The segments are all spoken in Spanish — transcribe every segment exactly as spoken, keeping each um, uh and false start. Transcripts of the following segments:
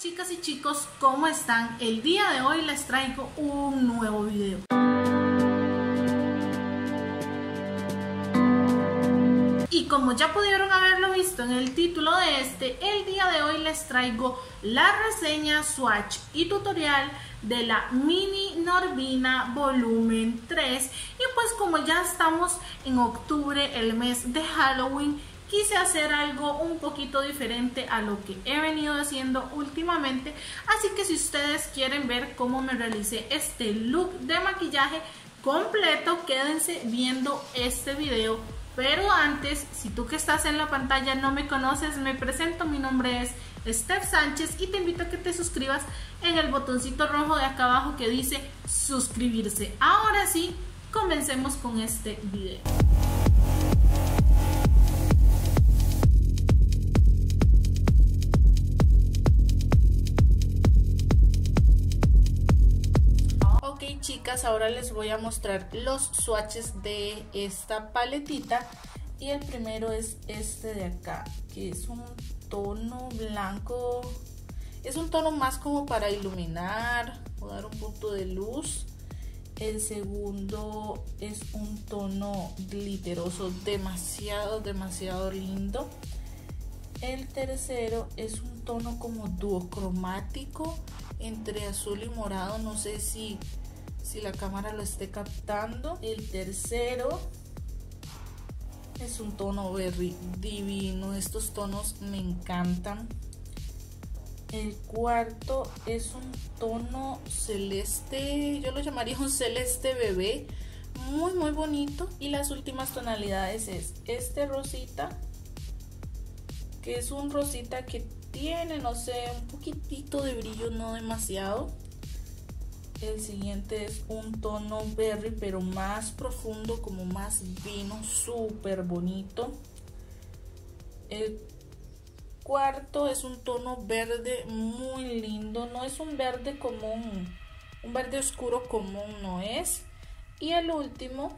Chicas y chicos, ¿cómo están? El día de hoy les traigo un nuevo video. Y como ya pudieron haberlo visto en el título de este, el día de hoy les traigo la reseña, swatch y tutorial de la Mini Norvina volumen tres. Y pues como ya estamos en octubre, el mes de Halloween, quise hacer algo un poquito diferente a lo que he venido haciendo últimamente. Así que si ustedes quieren ver cómo me realicé este look de maquillaje completo, quédense viendo este video. Pero antes, si tú que estás en la pantalla no me conoces, me presento, mi nombre es Steph Sánchez y te invito a que te suscribas en el botoncito rojo de acá abajo que dice suscribirse. Ahora sí, comencemos con este video. Ok chicas, ahora les voy a mostrar los swatches de esta paletita y el primero es este de acá, que es un tono blanco, es un tono más como para iluminar o dar un punto de luz. El segundo es un tono glitteroso, demasiado, demasiado lindo. El tercero es un tono como duocromático entre azul y morado, no sé si, si la cámara lo esté captando. El tercero es un tono berry divino, estos tonos me encantan. El cuarto es un tono celeste, yo lo llamaría un celeste bebé, muy muy bonito. Y las últimas tonalidades es este rosita, que es un rosita que tiene, no sé, un poquitito de brillo, no demasiado. El siguiente es un tono berry, pero más profundo, como más vino, súper bonito. El cuarto es un tono verde muy lindo, no es un verde común, un verde oscuro común no es. Y el último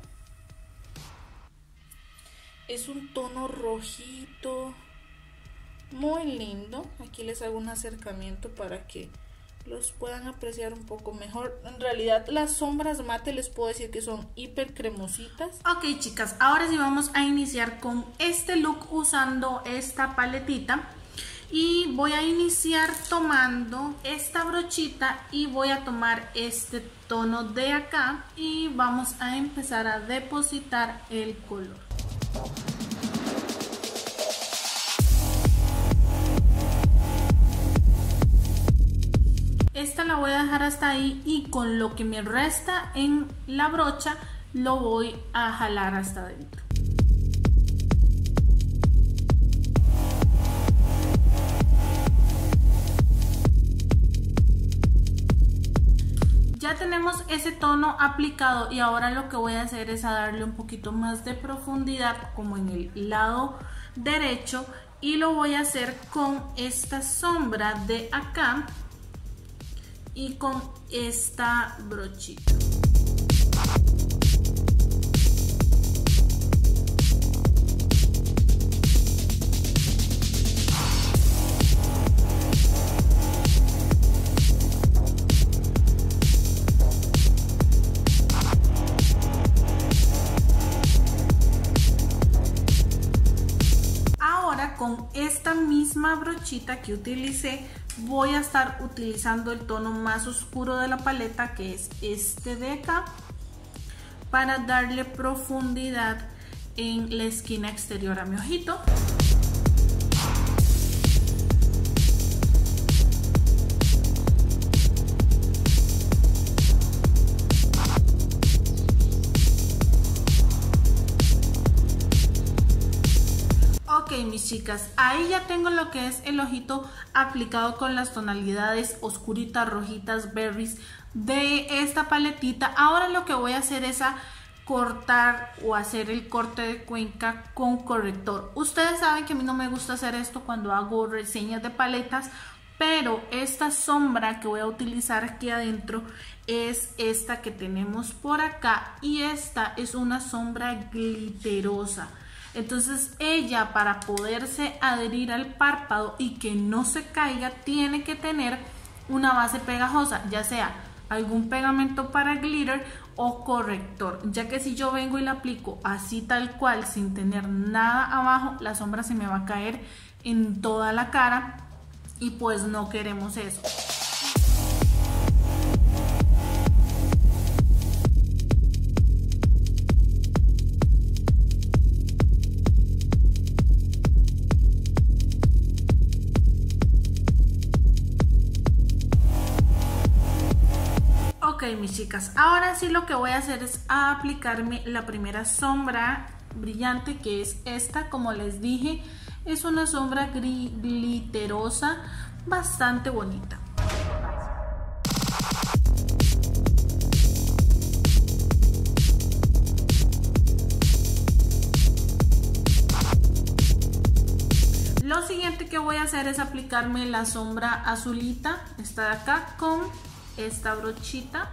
es un tono rojito, muy lindo. Aquí les hago un acercamiento para que los puedan apreciar un poco mejor. En realidad las sombras mate les puedo decir que son hiper cremositas. Ok chicas, ahora sí vamos a iniciar con este look usando esta paletita. Y voy a iniciar tomando esta brochita y voy a tomar este tono de acá y vamos a empezar a depositar el color. Esta la voy a dejar hasta ahí y con lo que me resta en la brocha lo voy a jalar hasta adentro. Ya tenemos ese tono aplicado y ahora lo que voy a hacer es a darle un poquito más de profundidad como en el lado derecho y lo voy a hacer con esta sombra de acá y con esta brochita. Ahora con esta misma brochita que utilicé voy a estar utilizando el tono más oscuro de la paleta, que es este de acá, para darle profundidad en la esquina exterior a mi ojito. Ok mis chicas, ahí ya tengo lo que es el ojito aplicado con las tonalidades oscuritas, rojitas, berries de esta paletita. Ahora lo que voy a hacer es a cortar o hacer el corte de cuenca con corrector. Ustedes saben que a mí no me gusta hacer esto cuando hago reseñas de paletas, pero esta sombra que voy a utilizar aquí adentro es esta que tenemos por acá y esta es una sombra glitterosa. Entonces ella, para poderse adherir al párpado y que no se caiga, tiene que tener una base pegajosa, ya sea algún pegamento para glitter o corrector, ya que si yo vengo y la aplico así tal cual sin tener nada abajo, la sombra se me va a caer en toda la cara y pues no queremos eso. Ok, mis chicas, ahora sí lo que voy a hacer es aplicarme la primera sombra brillante, que es esta. Como les dije, es una sombra glitterosa bastante bonita. Lo siguiente que voy a hacer es aplicarme la sombra azulita, esta de acá, con esta brochita.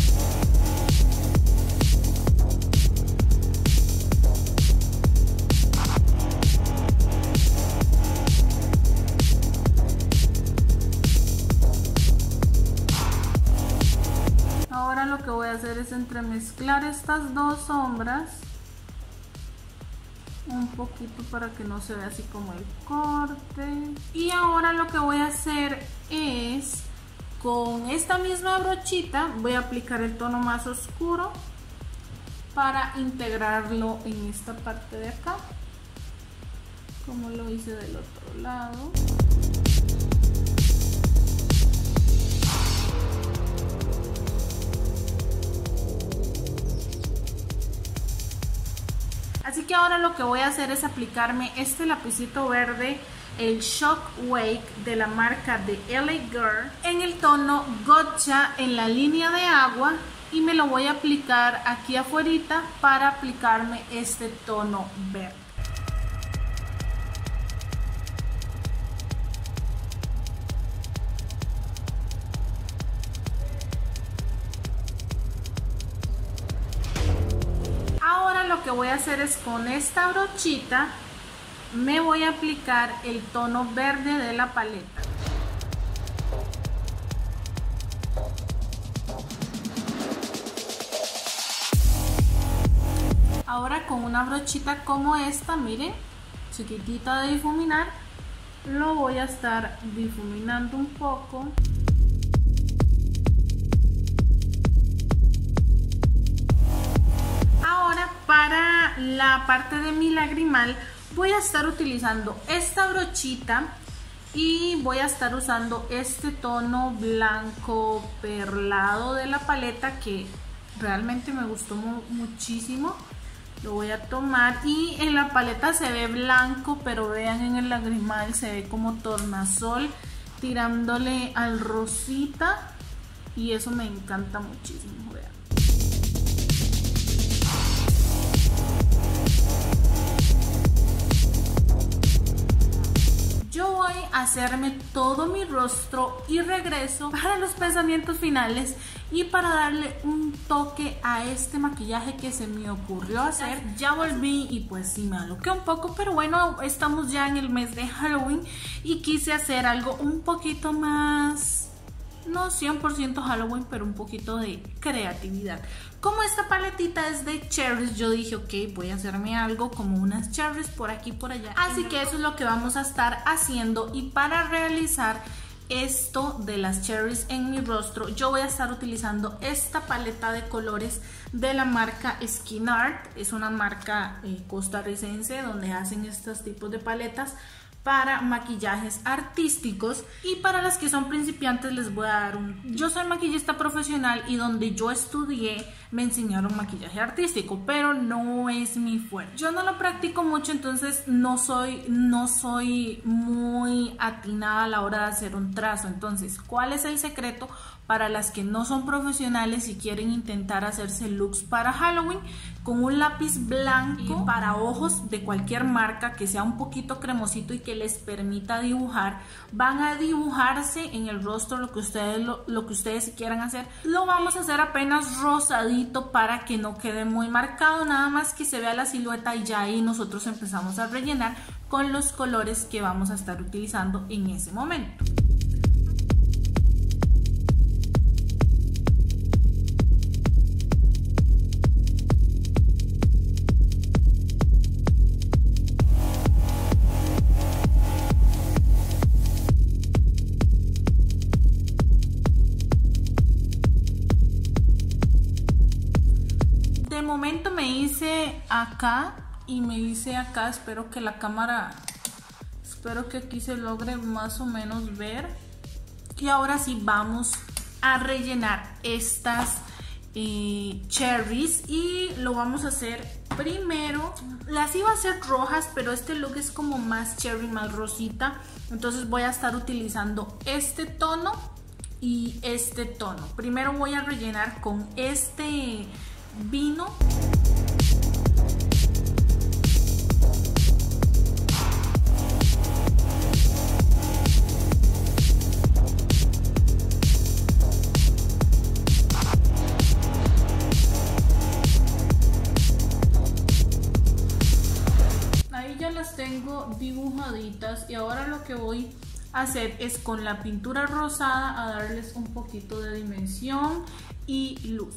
Ahora lo que voy a hacer es entremezclar estas dos sombras un poquito para que no se vea así como el corte. Y ahora lo que voy a hacer es, con esta misma brochita, voy a aplicar el tono más oscuro para integrarlo en esta parte de acá, como lo hice del otro lado. Así que ahora lo que voy a hacer es aplicarme este lapicito verde, el Shock Wake de la marca de L A Girl, en el tono Gotcha en la línea de agua, y me lo voy a aplicar aquí afuera para aplicarme este tono verde. Ahora lo que voy a hacer es, con esta brochita me voy a aplicar el tono verde de la paleta. Ahora con una brochita como esta, miren, chiquitita de difuminar, lo voy a estar difuminando un poco. Ahora, para la parte de mi lagrimal, voy a estar utilizando esta brochita y voy a estar usando este tono blanco perlado de la paleta, que realmente me gustó muchísimo. Lo voy a tomar, y en la paleta se ve blanco, pero vean, en el lagrimal se ve como tornasol tirándole al rosita, y eso me encanta muchísimo, vean. Yo voy a hacerme todo mi rostro y regreso para los pensamientos finales y para darle un toque a este maquillaje que se me ocurrió hacer. Ya volví y pues sí me aloqué un poco, pero bueno, estamos ya en el mes de Halloween y quise hacer algo un poquito más, no cien por ciento Halloween, pero un poquito de creatividad. Como esta paletita es de cherries, yo dije, ok, voy a hacerme algo como unas cherries por aquí y por allá. Así que eso es lo que vamos a estar haciendo, y para realizar esto de las cherries en mi rostro, yo voy a estar utilizando esta paleta de colores de la marca Skin Art. Es una marca eh, costarricense donde hacen estos tipos de paletas para maquillajes artísticos, y para las que son principiantes les voy a dar un... Yo soy maquillista profesional y donde yo estudié me enseñaron maquillaje artístico, pero no es mi fuerte. Yo no lo practico mucho, entonces no soy, no soy muy atinada a la hora de hacer un trazo. Entonces, ¿cuál es el secreto? Para las que no son profesionales y quieren intentar hacerse looks para Halloween, con un lápiz blanco para ojos de cualquier marca que sea un poquito cremosito y que que les permita dibujar. Van a dibujarse en el rostro lo que ustedes, lo, lo que ustedes quieran hacer. Lo vamos a hacer apenas rosadito para que no quede muy marcado, nada más que se vea la silueta, y ya ahí nosotros empezamos a rellenar con los colores que vamos a estar utilizando en ese momento. De momento me hice acá y me hice acá. Espero que la cámara, espero que aquí se logre más o menos ver. Y ahora sí vamos a rellenar estas eh, cherries, y lo vamos a hacer primero. Las iba a hacer rojas, pero este look es como más cherry, más rosita, entonces voy a estar utilizando este tono y este tono. Primero voy a rellenar con este vino. Ahí ya las tengo dibujaditas, y ahora lo que voy a hacer es con la pintura rosada a darles un poquito de dimensión y luz.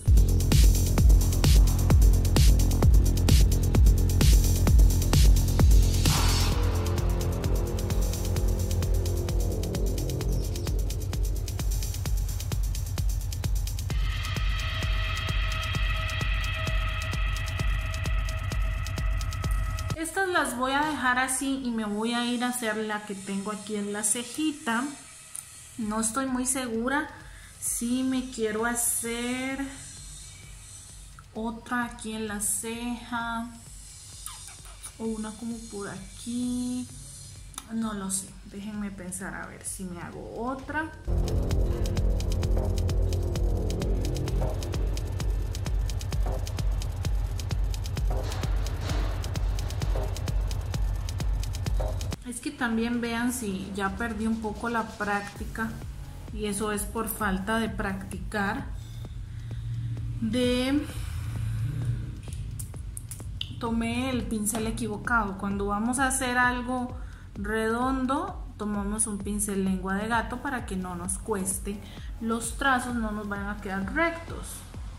Estas las voy a dejar así y me voy a ir a hacer la que tengo aquí en la cejita. No estoy muy segura si me quiero hacer otra aquí en la ceja o una como por aquí. No lo sé, déjenme pensar a ver si me hago otra. Es que también vean si ya perdí un poco la práctica, y eso es por falta de practicar, de tomé el pincel equivocado. Cuando vamos a hacer algo redondo tomamos un pincel lengua de gato para que no nos cueste, los trazos no nos vayan a quedar rectos.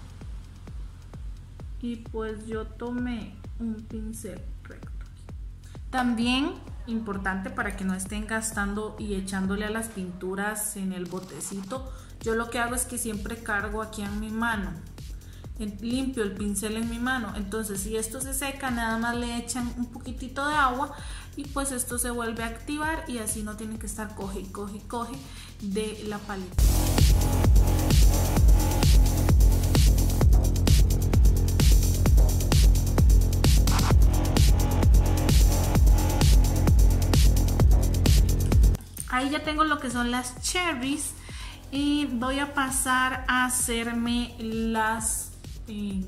Y pues yo tomé un pincel recto. También importante, para que no estén gastando y echándole a las pinturas en el botecito, yo lo que hago es que siempre cargo aquí en mi mano, limpio el pincel en mi mano. Entonces si esto se seca, nada más le echan un poquitito de agua y pues esto se vuelve a activar, y así no tienen que estar coge y coge y coge de la paleta. Ahí ya tengo lo que son las cherries, y voy a pasar a hacerme las eh,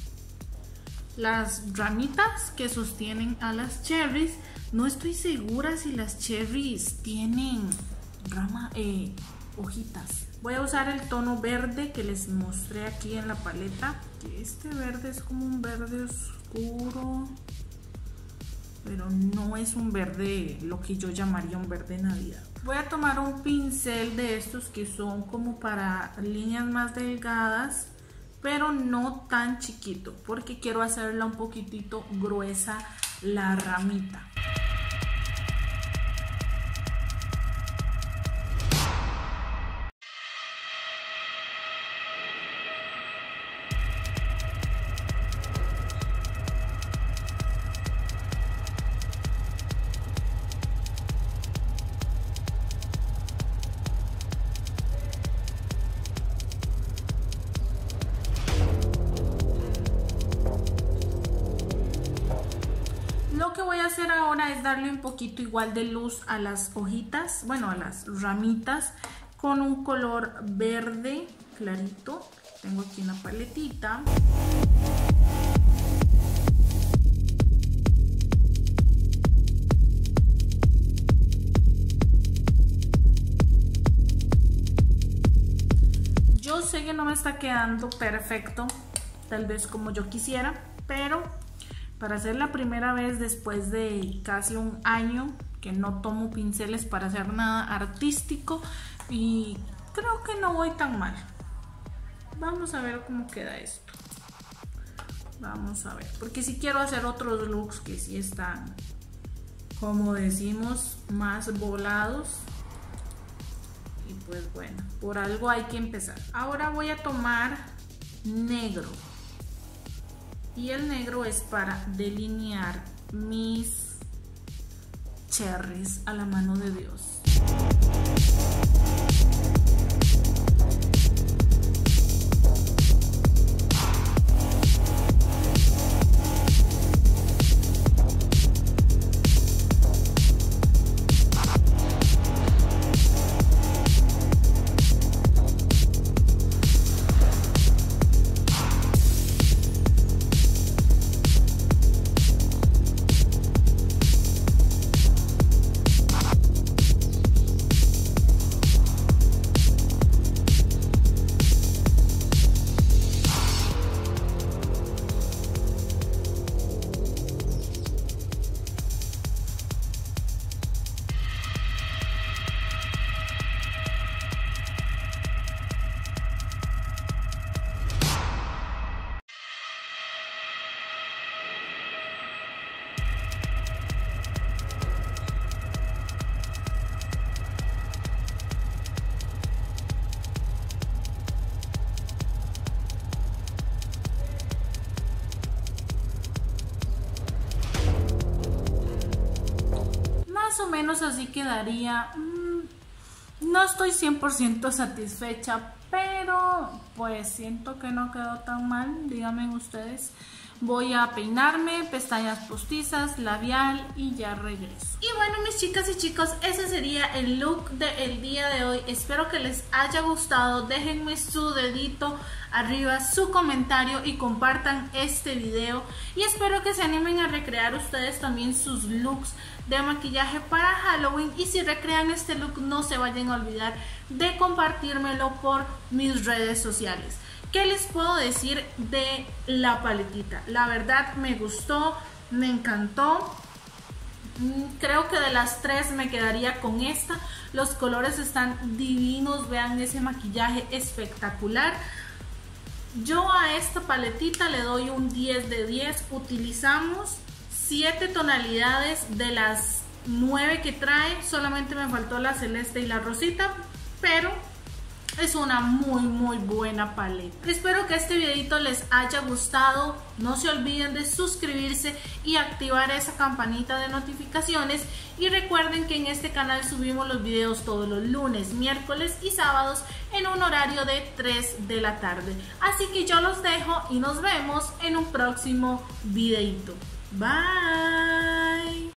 las ramitas que sostienen a las cherries. No estoy segura si las cherries tienen rama, eh, hojitas. Voy a usar el tono verde que les mostré aquí en la paleta. Este verde es como un verde oscuro, pero no es un verde, lo que yo llamaría un verde navidad. Voy a tomar un pincel de estos que son como para líneas más delgadas, pero no tan chiquito, porque quiero hacerla un poquitito gruesa la ramita. Lo que voy a hacer ahora es darle un poquito igual de luz a las hojitas, bueno, a las ramitas, con un color verde clarito. Tengo aquí una paletita. Yo sé que no me está quedando perfecto, tal vez como yo quisiera, pero para hacer la primera vez después de casi un año que no tomo pinceles para hacer nada artístico, y creo que no voy tan mal. Vamos a ver cómo queda esto. Vamos a ver, porque si quiero hacer otros looks que sí están, como decimos, más volados. Y pues bueno, por algo hay que empezar. Ahora voy a tomar negro. Y el negro es para delinear mis cherries a la mano de Dios. Más o menos así quedaría. No estoy cien por ciento satisfecha, pero pues siento que no quedó tan mal, díganme ustedes. Voy a peinarme, pestañas postizas, labial y ya regreso. Y bueno, mis chicas y chicos, ese sería el look del día de hoy. Espero que les haya gustado. Déjenme su dedito arriba, su comentario y compartan este video. Y espero que se animen a recrear ustedes también sus looks de maquillaje para Halloween. Y si recrean este look, no se vayan a olvidar de compartírmelo por mis redes sociales. ¿Qué les puedo decir de la paletita? La verdad me gustó, me encantó. Creo que de las tres me quedaría con esta. Los colores están divinos, vean ese maquillaje espectacular. Yo a esta paletita le doy un diez de diez. Utilizamos siete tonalidades de las nueve que trae. Solamente me faltó la celeste y la rosita, pero es una muy muy buena paleta. Espero que este videito les haya gustado. No se olviden de suscribirse y activar esa campanita de notificaciones. Y recuerden que en este canal subimos los videos todos los lunes, miércoles y sábados en un horario de tres de la tarde. Así que yo los dejo y nos vemos en un próximo videito. Bye.